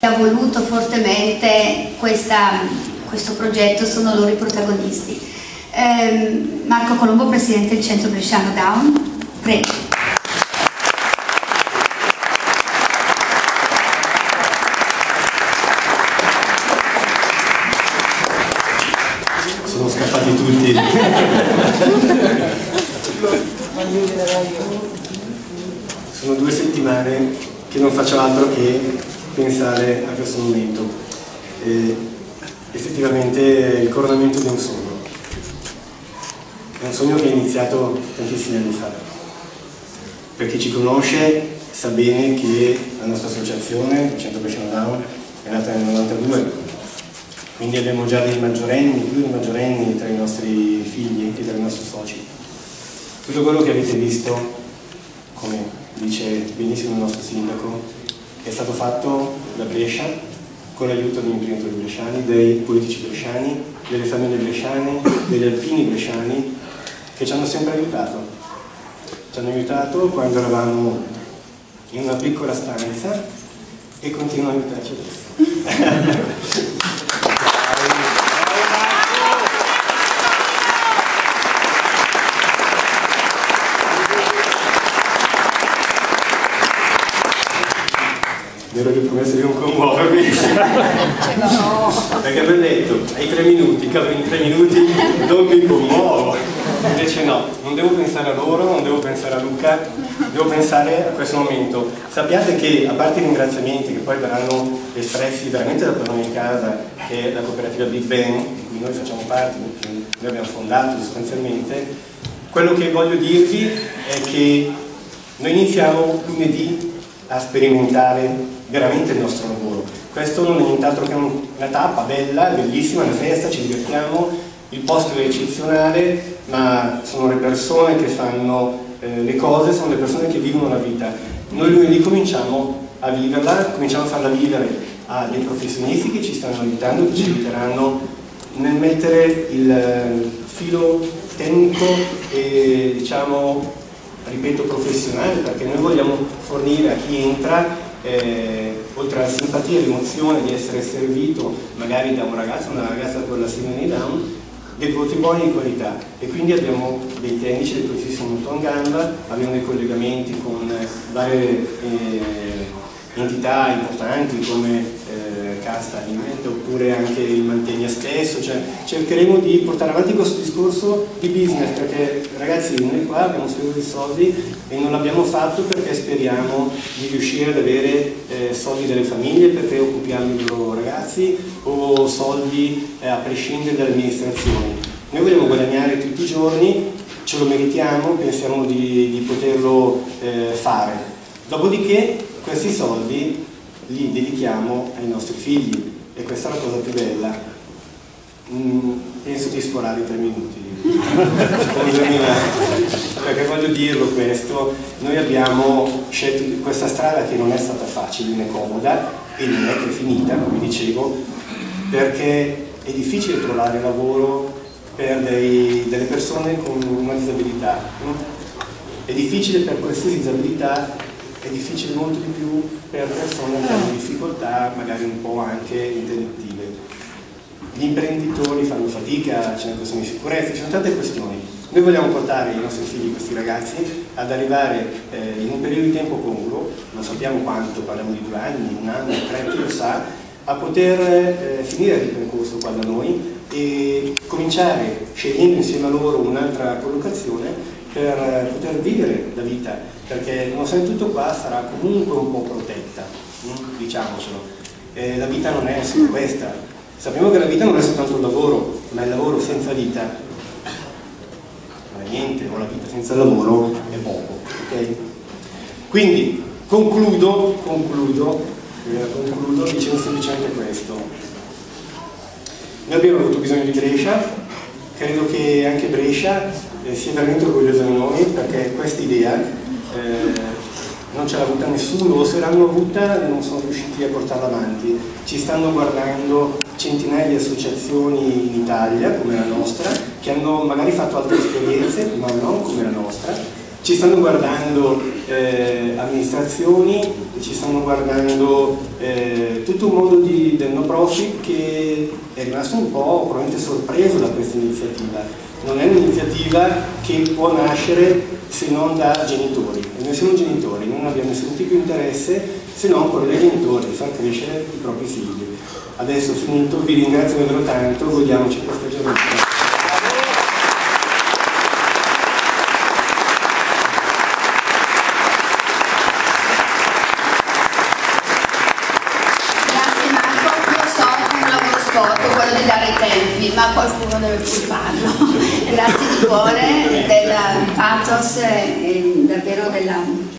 Ha voluto fortemente questo progetto, sono loro i protagonisti. Marco Colombo, presidente del Centro Bresciano Down, prego. Sono scappati tutti. Sono 2 settimane che non faccio altro che pensare a questo momento. Effettivamente è il coronamento di un sogno. È un sogno che è iniziato tantissimi anni fa. Per chi ci conosce sa bene che la nostra associazione, il Centro Bresciano Down, è nata nel 92, quindi abbiamo già dei maggiorenni, più di maggiorenni tra i nostri figli e tra i nostri soci. Tutto quello che avete visto, come dice benissimo il nostro sindaco, è stato fatto da Brescia, con l'aiuto degli imprenditori bresciani, dei politici bresciani, delle famiglie bresciane, degli alpini bresciani, che ci hanno sempre aiutato. Ci hanno aiutato quando eravamo in una piccola stanza e continuano a aiutarci adesso. Mi ero promesso di non commuovermi perché avevo detto ai 3 minuti, in 3 minuti non mi commuovo, invece no, non devo pensare a loro, non devo pensare a Luca, devo pensare a questo momento. Sappiate che, a parte i ringraziamenti che poi verranno espressi veramente da padrone di casa, che è la cooperativa Big Ben, di cui noi facciamo parte, che noi abbiamo fondato sostanzialmente, quello che voglio dirvi è che noi iniziamo lunedì a sperimentare veramente il nostro lavoro. Questo non è nient'altro che una tappa bella, bellissima, una festa, ci divertiamo, il posto è eccezionale, ma sono le persone che fanno le cose, sono le persone che vivono la vita. Noi lunedì cominciamo a viverla, cominciamo a farla vivere a dei professionisti che ci stanno aiutando, che ci aiuteranno nel mettere il filo tecnico e, diciamo, ripeto, professionale, perché noi vogliamo fornire a chi entra, oltre alla simpatia e l'emozione di essere servito magari da un ragazzo o una ragazza con la sindrome di Down, dei prodotti buoni di qualità, e quindi abbiamo dei tecnici, dei professionisti molto in gamba, abbiamo dei collegamenti con varie entità importanti come Casta Aliment, oppure anche il Mantegna stesso, cioè cercheremo di portare avanti questo discorso di business, perché ragazzi noi qua abbiamo speso dei soldi e non l'abbiamo fatto perché speriamo di riuscire ad avere soldi delle famiglie per preoccupiamo i loro ragazzi, o soldi a prescindere dalle amministrazioni. Noi vogliamo guadagnare tutti i giorni, ce lo meritiamo, pensiamo di poterlo fare. Dopodiché questi soldi li dedichiamo ai nostri figli, e questa è la cosa più bella. Penso di sforare i 3 minuti, perché voglio dirlo questo. Noi abbiamo scelto questa strada che non è stata facile né comoda, e non è che è finita, come dicevo, perché è difficile trovare lavoro per delle persone con una disabilità. È difficile per qualsiasi disabilità, è difficile molto di più per persone che hanno difficoltà magari un po' anche intellettive. Gli imprenditori fanno fatica, c'è una questione di sicurezza, ci sono tante questioni. Noi vogliamo portare i nostri figli, questi ragazzi, ad arrivare in un periodo di tempo congruo, non sappiamo quanto, parliamo di 2 anni, 1 anno, 3, chi lo sa, a poter finire il percorso qua da noi e cominciare, scegliendo insieme a loro un'altra collocazione, per poter vivere la vita, perché nonostante tutto qua sarà comunque un po' protetta, diciamocelo. La vita non è solo questa, sappiamo che la vita non è soltanto il lavoro, ma il lavoro senza vita non è niente, o la vita senza lavoro è poco, ok? Quindi concludo dicendo semplicemente questo. Noi abbiamo avuto bisogno di Brescia, credo che anche Brescia sia veramente orgogliosa di noi, perché questa idea non ce l'ha avuta nessuno, o se l'hanno avuta non sono riusciti a portarla avanti. Ci stanno guardando centinaia di associazioni in Italia come la nostra, che hanno magari fatto altre esperienze ma non come la nostra, Ci stanno guardando amministrazioni, ci stanno guardando tutto un mondo del no profit che è rimasto un po' probabilmente sorpreso da questa iniziativa. Non è un'iniziativa che può nascere se non da genitori. E noi siamo genitori, non abbiamo nessun tipo di interesse se non quello dei genitori, di far crescere i propri figli. Adesso ho finito, vi ringrazio davvero tanto, godiamoci questa giornata. Quello di dare i tempi, ma qualcuno deve pur farlo. Grazie di cuore del pathos e davvero della